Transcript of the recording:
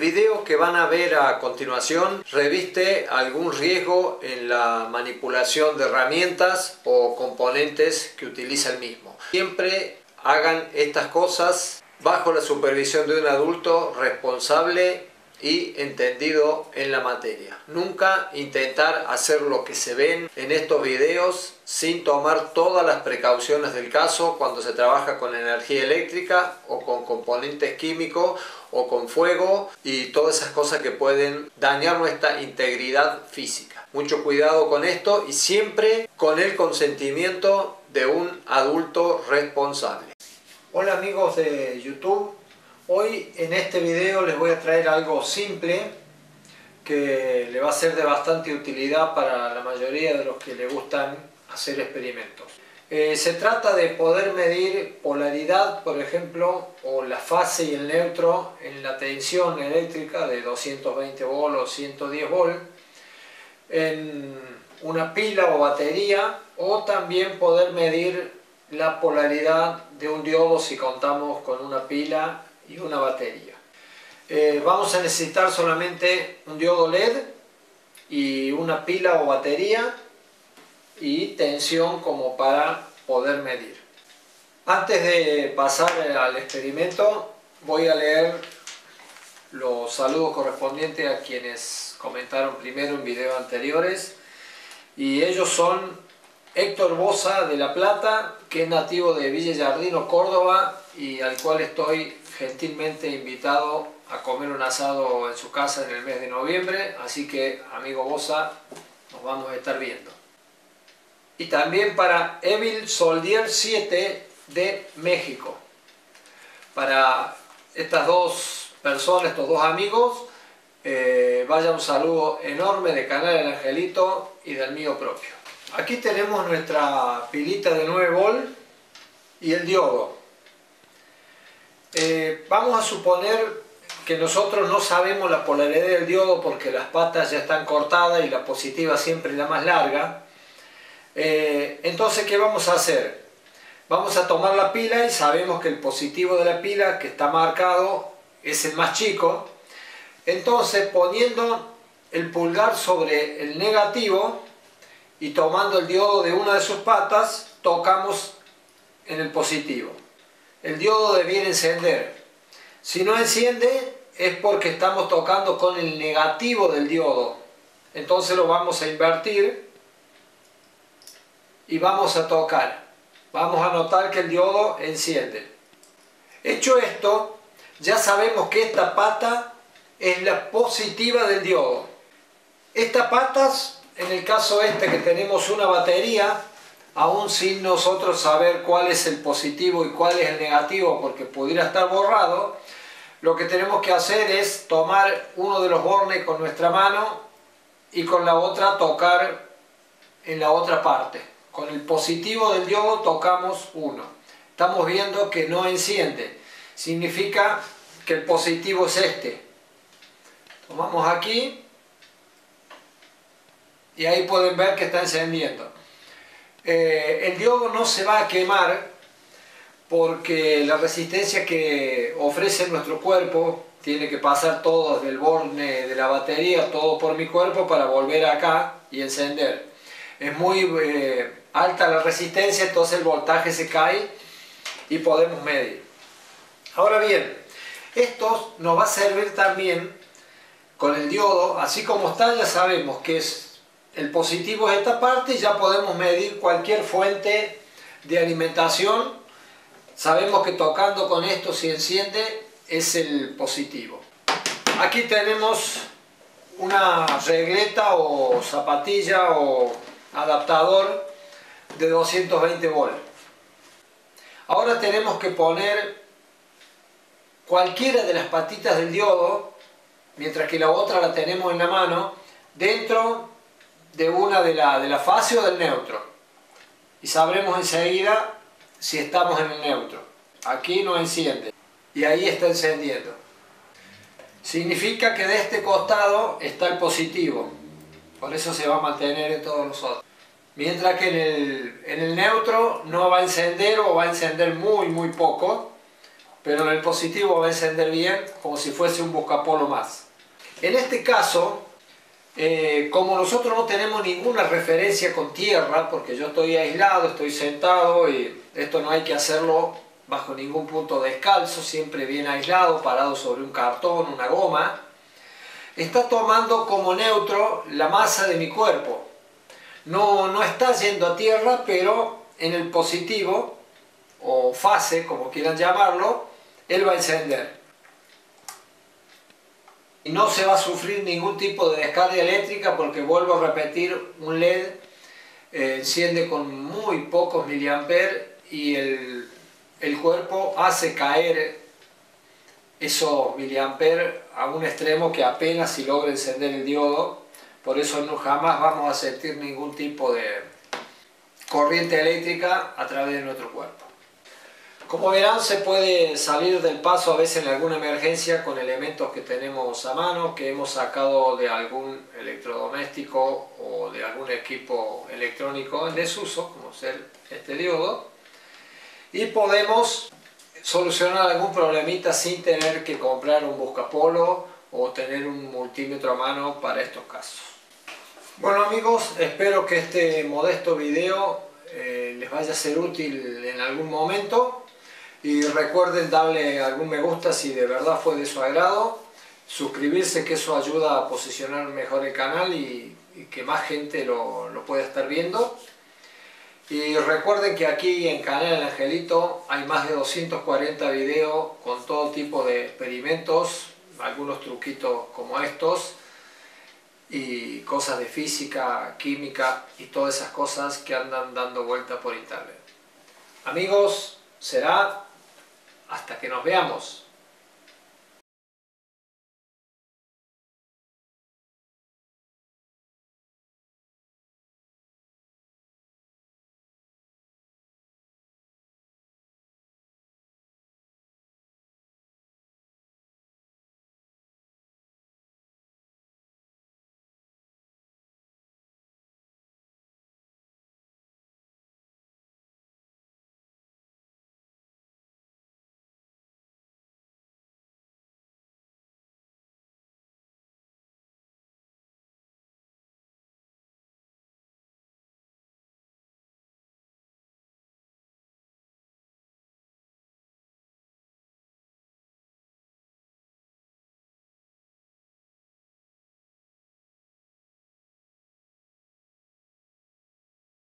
video que van a ver a continuación reviste algún riesgo en la manipulación de herramientas o componentes que utiliza el mismo. Siempre hagan estas cosas bajo la supervisión de un adulto responsable y entendido en la materia. Nunca intentar hacer lo que se ven en estos videos sin tomar todas las precauciones del caso cuando se trabaja con energía eléctrica o con componentes químicos o con fuego y todas esas cosas que pueden dañar nuestra integridad física. Mucho cuidado con esto y siempre con el consentimiento de un adulto responsable. Hola amigos de YouTube. Hoy en este video les voy a traer algo simple que le va a ser de bastante utilidad para la mayoría de los que les gustan hacer experimentos. Se trata de poder medir polaridad, por ejemplo, o la fase y el neutro en la tensión eléctrica de 220 volts o 110 volts en una pila o batería, o también poder medir la polaridad de un diodo si contamos con una pila y una batería. Vamos a necesitar solamente un diodo LED y una pila o batería y tensión como para poder medir. Antes de pasar al experimento voy a leer los saludos correspondientes a quienes comentaron primero en videos anteriores, y ellos son Héctor Bosa de La Plata, que es nativo de Villa Yardino, Córdoba, y al cual estoy gentilmente invitado a comer un asado en su casa en el mes de noviembre, así que amigo Bosa, nos vamos a estar viendo. Y también para Evil Soldier 7 de México. Para estas dos personas, estos dos amigos, vaya un saludo enorme de Canal El Angelito y del mío propio. Aquí tenemos nuestra pilita de 9 volts y el diodo. Vamos a suponer que nosotros no sabemos la polaridad del diodo porque las patas ya están cortadas y la positiva siempre es la más larga. Entonces, ¿qué vamos a hacer? Vamos a tomar la pila y sabemos que el positivo de la pila que está marcado es el más chico. Entonces, poniendo el pulgar sobre el negativo y tomando el diodo de una de sus patas, tocamos en el positivo. El diodo debiera encender. Si no enciende es porque estamos tocando con el negativo del diodo. Entonces lo vamos a invertir y vamos a tocar. Vamos a notar que el diodo enciende. Hecho esto, ya sabemos que esta pata es la positiva del diodo. Estas patas, en el caso este que tenemos una batería, aún sin nosotros saber cuál es el positivo y cuál es el negativo porque pudiera estar borrado, lo que tenemos que hacer es tomar uno de los bornes con nuestra mano y con la otra tocar en la otra parte. Con el positivo del diodo tocamos uno. Estamos viendo que no enciende. Significa que el positivo es este. Tomamos aquí y ahí pueden ver que está encendiendo. El diodo no se va a quemar porque la resistencia que ofrece nuestro cuerpo tiene que pasar todo desde el borne de la batería, todo por mi cuerpo para volver acá y encender. Es muy alta la resistencia, entonces el voltaje se cae y podemos medir. Ahora bien, esto nos va a servir también con el diodo, así como está, ya sabemos que es el positivo es esta parte y ya podemos medir cualquier fuente de alimentación. Sabemos que tocando con esto, si enciende, es el positivo. Aquí tenemos una regleta o zapatilla o adaptador de 220 volts. Ahora tenemos que poner cualquiera de las patitas del diodo, mientras que la otra la tenemos en la mano, dentro de una de la fase o del neutro. Y sabremos enseguida si estamos en el neutro. Aquí no enciende y ahí está encendiendo. Significa que de este costado está el positivo, por eso se va a mantener en todos los otros. Mientras que en el neutro no va a encender o va a encender muy poco, pero en el positivo va a encender bien, como si fuese un buscapolo más. En este caso, como nosotros no tenemos ninguna referencia con tierra, porque yo estoy aislado, estoy sentado y esto no hay que hacerlo bajo ningún punto descalzo, siempre bien aislado, parado sobre un cartón, una goma, está tomando como neutro la masa de mi cuerpo. No está yendo a tierra, pero en el positivo, o fase, como quieran llamarlo, él va a encender. Y no se va a sufrir ningún tipo de descarga eléctrica porque, vuelvo a repetir, un LED enciende con muy pocos miliamperes y el cuerpo hace caer esos miliamperes a un extremo que apenas si logra encender el diodo. Por eso jamás vamos a sentir ningún tipo de corriente eléctrica a través de nuestro cuerpo. Como verán, se puede salir del paso a veces en alguna emergencia con elementos que tenemos a mano, que hemos sacado de algún electrodoméstico o de algún equipo electrónico en desuso, como ser este diodo, y podemos solucionar algún problemita sin tener que comprar un buscapolo o tener un multímetro a mano para estos casos. Bueno amigos, espero que este modesto video les vaya a ser útil en algún momento. Y recuerden darle algún me gusta si de verdad fue de su agrado, suscribirse, que eso ayuda a posicionar mejor el canal y que más gente lo pueda estar viendo. Y recuerden que aquí en Canal El Angelito hay más de 240 videos con todo tipo de experimentos, algunos truquitos como estos y cosas de física, química y todas esas cosas que andan dando vuelta por internet. Amigos, será hasta que nos veamos.